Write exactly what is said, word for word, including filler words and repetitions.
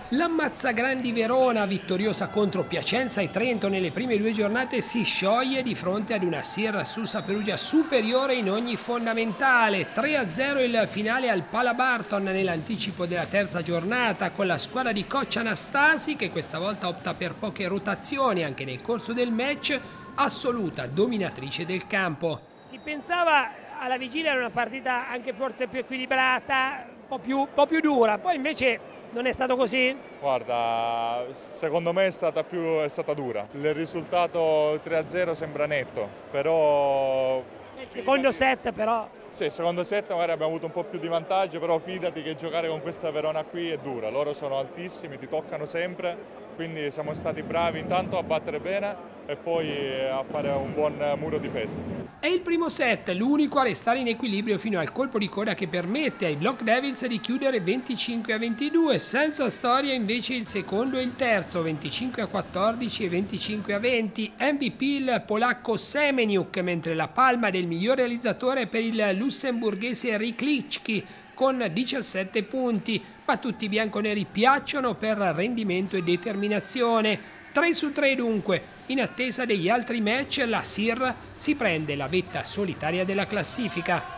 L'Ammazzagrandi Verona, vittoriosa contro Piacenza e Trento nelle prime due giornate, si scioglie di fronte ad una Sierra Susa Perugia superiore in ogni fondamentale. tre a zero il finale al Pala Barton nell'anticipo della terza giornata, con la squadra di coach Anastasi che questa volta opta per poche rotazioni anche nel corso del match, assoluta dominatrice del campo. Si pensava alla vigilia era una partita anche forse più equilibrata, un po' più, un po' più dura, poi invece non è stato così? Guarda, secondo me è stata, più, è stata dura. Il risultato tre a zero sembra netto, però... Il secondo set però... Sì, il secondo set magari abbiamo avuto un po' più di vantaggio, però fidati che giocare con questa Verona qui è dura. Loro sono altissimi, ti toccano sempre, quindi siamo stati bravi intanto a battere bene e poi a fare un buon muro difesa. È il primo set, l'unico a restare in equilibrio fino al colpo di coda che permette ai Block Devils di chiudere venticinque a ventidue, senza storia invece il secondo e il terzo, venticinque a quattordici e venticinque a venti. M V P il polacco Semeniuk, mentre la palma del miglior realizzatore per il lussemburghese Rykliczki con diciassette punti, ma tutti i bianconeri piacciono per rendimento e determinazione. tre su tre dunque. In attesa degli altri match, la Sierra si prende la vetta solitaria della classifica.